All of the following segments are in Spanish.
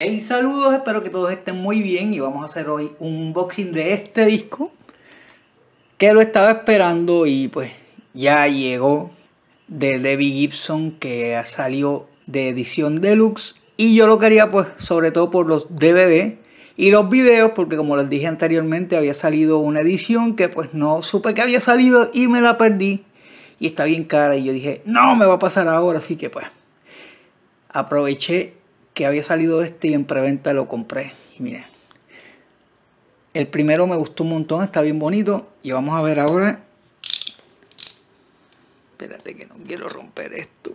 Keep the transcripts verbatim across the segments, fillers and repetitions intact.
Hey, saludos, espero que todos estén muy bien y vamos a hacer hoy un unboxing de este disco que lo estaba esperando y pues ya llegó, de Debbie Gibson, que ha salido de edición deluxe, y yo lo quería pues sobre todo por los D V D y los videos, porque como les dije anteriormente había salido una edición que pues no supe que había salido y me la perdí y está bien cara y yo dije no me va a pasar ahora, así que pues aproveché que había salido este y en preventa lo compré. Y miren, el primero me gustó un montón, está bien bonito. Y vamos a ver ahora. Espérate que no quiero romper esto.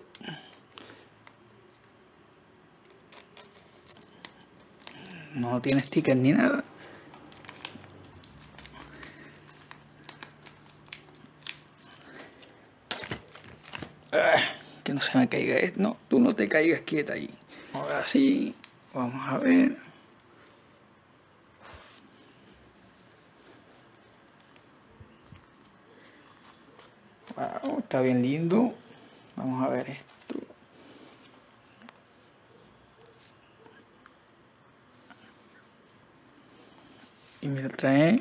No tiene sticker ni nada. Ah, que no se me caiga esto. No, tú no te caigas quieta ahí. Ahora sí, vamos a ver. Wow, está bien lindo. Vamos a ver esto. Y me trae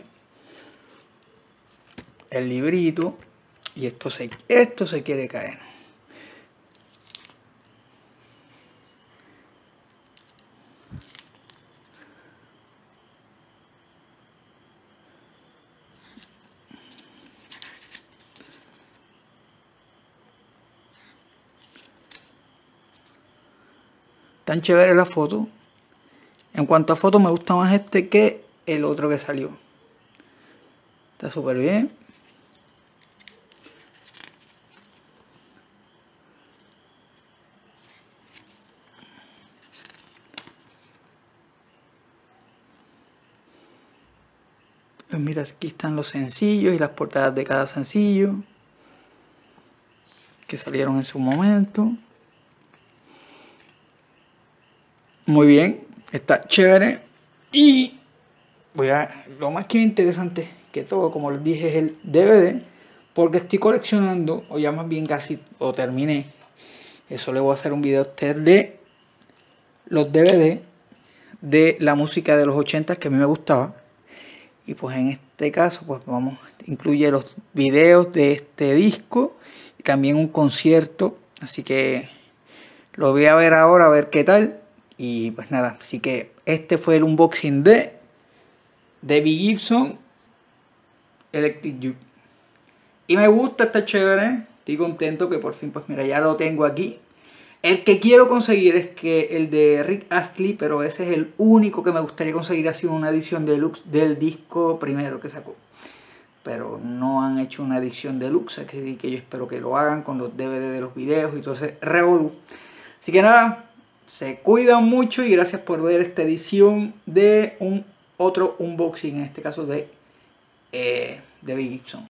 el librito. Y esto se, esto se quiere caer. Tan chévere la foto. En cuanto a fotos, me gusta más este que el otro que salió. Está súper bien. Pues mira, aquí están los sencillos y las portadas de cada sencillo que salieron en su momento. Muy bien, está chévere. Y voy a, lo más que me interesante que todo, como les dije, es el D V D, porque estoy coleccionando, o ya más bien casi, o terminé. Eso le voy a hacer un video a ustedes de los D V D de la música de los ochenta que a mí me gustaba. Y pues en este caso, pues vamos, incluye los videos de este disco y también un concierto. Así que lo voy a ver ahora, a ver qué tal. Y pues nada, así que este fue el unboxing de Debbie Gibson Electric Youth. Y me gusta, está chévere. Estoy contento que por fin, pues mira, ya lo tengo aquí. El que quiero conseguir es que el de Rick Astley, pero ese es el único que me gustaría conseguir así, una edición deluxe del disco primero que sacó. Pero no han hecho una edición deluxe, así que yo espero que lo hagan con los D V D de los videos y todo ese revolú. Así que nada, se cuidan mucho y gracias por ver esta edición de un otro unboxing, en este caso de eh, Debbie Gibson.